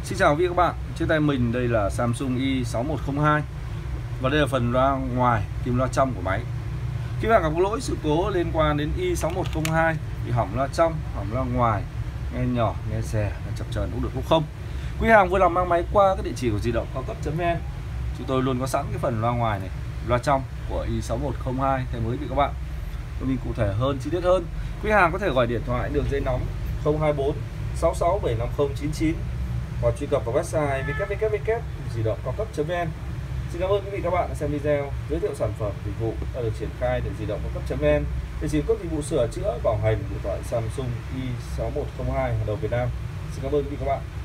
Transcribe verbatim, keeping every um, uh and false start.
Xin chào quý vị các bạn, trên tay mình đây là Samsung i sáu một không hai và đây là phần loa ngoài kim loa trong của máy. Khi bạn gặp lỗi sự cố liên quan đến i sáu một không hai bị hỏng loa trong, hỏng loa ngoài, nghe nhỏ, nghe rè, nghe chập chờn cũng được lúc không. Quý hàng vui lòng mang máy qua các địa chỉ của di động cao cấp.vn. Chúng tôi luôn có sẵn cái phần loa ngoài này, loa trong của i sáu một không hai thay mới quý vị các bạn. Thông tin cụ thể hơn, chi tiết hơn, quý hàng có thể gọi điện thoại đường dây nóng không hai bốn sáu sáu bảy năm không chín chín hoặc truy cập vào website w w w chấm di động cao cấp.vn. Xin cảm ơn quý vị các bạn đã xem video giới thiệu sản phẩm dịch vụ đã được triển khai tại di động cao cấp.vn. Địa chỉ cấp dịch vụ sửa chữa bảo hành điện thoại Samsung i sáu một không hai hàng đầu Việt Nam. Xin cảm ơn quý vị các bạn.